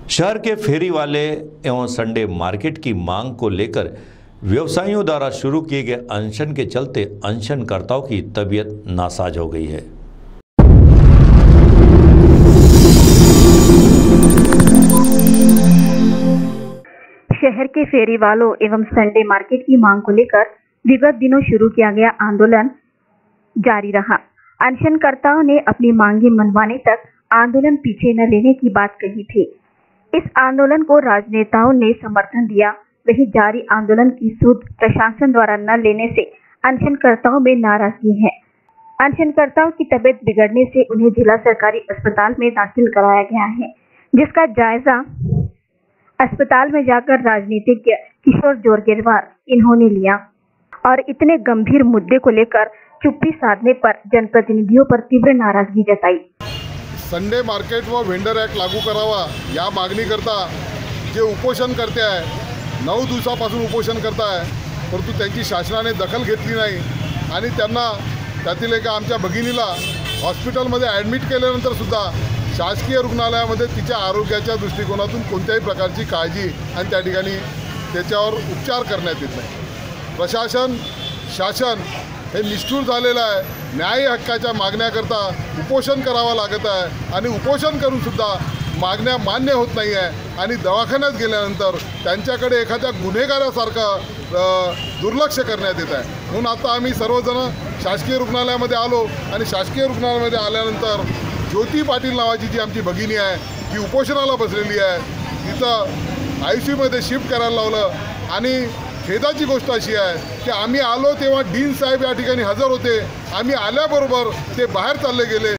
शहर के फेरी वाले एवं संडे मार्केट की मांग को लेकर व्यवसायियों द्वारा शुरू किए गए अनशन के चलते अनशनकर्ताओं की तबीयत नासाज हो गई है। शहर के फेरी वालों एवं संडे मार्केट की मांग को लेकर विगत दिनों शुरू किया गया आंदोलन जारी रहा। अनशनकर्ताओं ने अपनी मांगे मनवाने तक आंदोलन पीछे न लेने की बात कही थी। इस आंदोलन को राजनेताओं ने समर्थन दिया। वहीं जारी आंदोलन की सूद प्रशासन द्वारा न लेने से अनशनकर्ताओं में नाराजगी है। अनशनकर्ताओं की तबीयत बिगड़ने से उन्हें जिला सरकारी अस्पताल में दाखिल कराया गया है, जिसका जायजा अस्पताल में जाकर राजनीतिज्ञ किशोर जोरगेरवार इन्होंने लिया और इतने गंभीर मुद्दे को लेकर चुप्पी साधने पर जनप्रतिनिधियों पर तीव्र नाराजगी जताई। संडे मार्केट व वेंडर ॲक्ट लागू करावा या मागणीकरता जे उपोषण करते आहे, 9 दिवसापासून उपोषण करत आहे, परंतु त्यांची शासनाने दखल घेतली नाही आणि त्यांना त्यातील एका आमच्या भगिनीला हॉस्पिटलमध्ये ॲडमिट केल्यानंतर सुद्धा शासकीय रुग्णालयामध्ये तिच्या आरोग्याच्या दृष्टिकोनातून कोणत्याही प्रकारची काळजी आणि त्या ठिकाणी त्याच्यावर उपचार करण्यात येत नाही। शासन हे निष्ठुर झालेलं आहे। न्याय हक्काच्या मागण्याकरता उपोषण करावं लागत आहे आणि उपोषण करून सुद्धा मागण्या मान्य होत नाही आहे आणि दवाखान्यात गेल्यानंतर त्यांच्याकडे एखाद्या गुन्हेगारासारखं दुर्लक्ष करण्यात येत आहे। म्हणून आता आम्ही सर्वजण शासकीय रुग्णालयामध्ये आलो आणि शासकीय रुग्णालयामध्ये आल्यानंतर ज्योती पाटील नावाची जी आमची भगिनी आहे ती उपोषणाला बसलेली आहे, तिथं ICUमध्ये शिफ्ट करायला लावलं आणि खेदाची गोष्ट अशी आहे की आम्ही आलो तेव्हा डीन साहेब या ठिकाणी हजर होते। आम्ही आल्याबरोबर ते बाहेर चालले गेले।